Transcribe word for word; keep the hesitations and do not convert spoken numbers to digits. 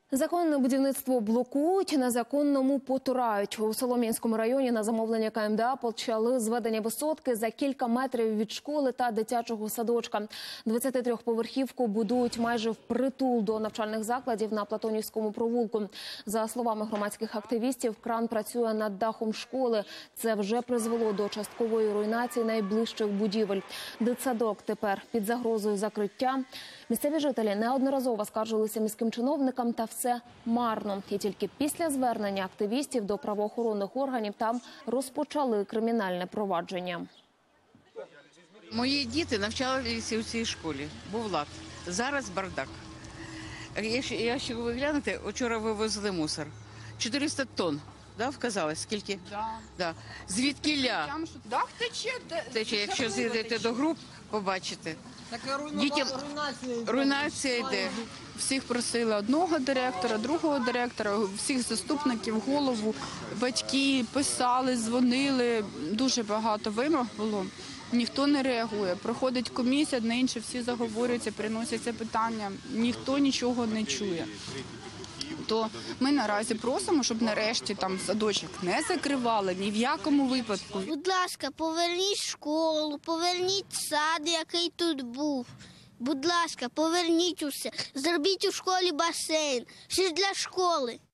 Законне будівництво блокують, незаконному потурають. У Солом'янському районі на замовлення ка ем де а почали зведення висотки за кілька метрів від школи та дитячого садочка. двадцятитрьохповерхівку будують майже впритул до навчальних закладів на Платонівському провулку. За словами громадських активістів, кран працює над дахом школи. Це вже призвело до часткової руйнації найближчих будівель. Дитсадок тепер під загрозою закриття. Місцеві жителі неодноразово скаржилися міським чиновникам, та все марно. І тільки після звернення активістів до правоохоронних органів там розпочали кримінальне провадження. Мої діти навчалися у цій школі. Був лад. Зараз бардак. Якщо ви глянете, вчора вивезли мусор. чотириста тонн. Да, вказалось? Скільки? Да. Да. Звідкіля? Дах тече. Тече, якщо зайдете до груп, побачите. Дітям руйнація йде. Всіх просили одного директора, другого директора, всіх заступників, голову, батьки писали, дзвонили. Дуже багато вимог було. Ніхто не реагує. Проходить комісія, одне інше, всі заговорюються, приносяться питання. Ніхто нічого не чує. То ми наразі просимо, щоб нарешті там садочок не закривали ні в якому випадку. Будь ласка, поверніть школу, поверніть сад, який тут був. Будь ласка, поверніть усе. Зробіть у школі басейн. Ще ж для школи.